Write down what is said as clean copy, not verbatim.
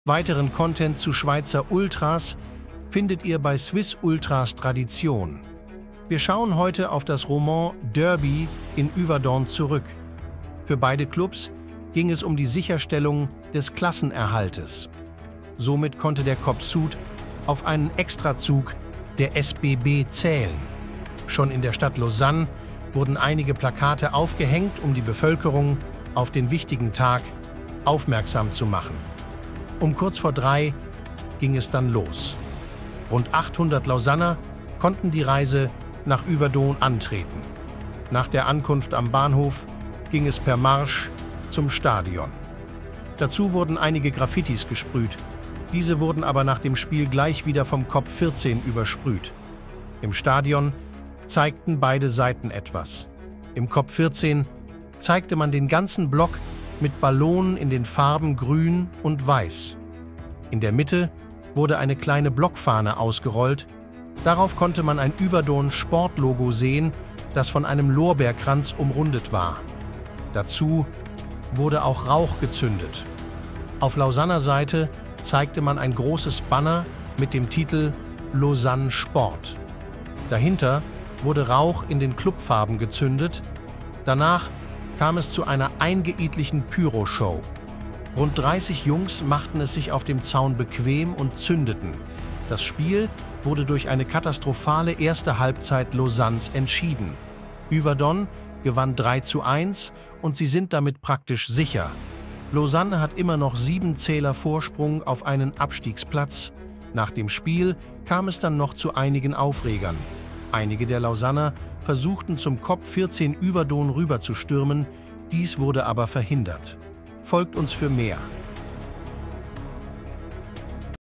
Weiteren Content zu Schweizer Ultras findet ihr bei Swiss Ultras Tradition. Wir schauen heute auf das Roman Derby in Yverdon zurück. Für beide Clubs ging es um die Sicherstellung des Klassenerhaltes. Somit konnte der Cop Sud auf einen Extrazug der SBB zählen. Schon in der Stadt Lausanne wurden einige Plakate aufgehängt, um die Bevölkerung auf den wichtigen Tag aufmerksam zu machen. Um kurz vor 3 ging es dann los. Rund 800 Lausanner konnten die Reise nach Yverdon antreten. Nach der Ankunft am Bahnhof ging es per Marsch zum Stadion. Dazu wurden einige Graffitis gesprüht. Diese wurden aber nach dem Spiel gleich wieder vom Cop 14 übersprüht. Im Stadion zeigten beide Seiten etwas. Im Cop 14 zeigte man den ganzen Block mit Ballonen in den Farben Grün und Weiß. In der Mitte wurde eine kleine Blockfahne ausgerollt. Darauf konnte man ein Yverdon-Sportlogo sehen, das von einem Lorbeerkranz umrundet war. Dazu wurde auch Rauch gezündet. Auf Lausanner Seite zeigte man ein großes Banner mit dem Titel Lausanne Sport. Dahinter wurde Rauch in den Clubfarben gezündet. Danach kam es zu einer eingeidlichen Pyro-Show. Rund 30 Jungs machten es sich auf dem Zaun bequem und zündeten. Das Spiel wurde durch eine katastrophale erste Halbzeit Lausannes entschieden. Yverdon gewann 3:1 und sie sind damit praktisch sicher. Lausanne hat immer noch 7 Zähler Vorsprung auf einen Abstiegsplatz. Nach dem Spiel kam es dann noch zu einigen Aufregern. Einige der Lausanner versuchten zum Cop 14 Yverdon rüberzustürmen, dies wurde aber verhindert. Folgt uns für mehr.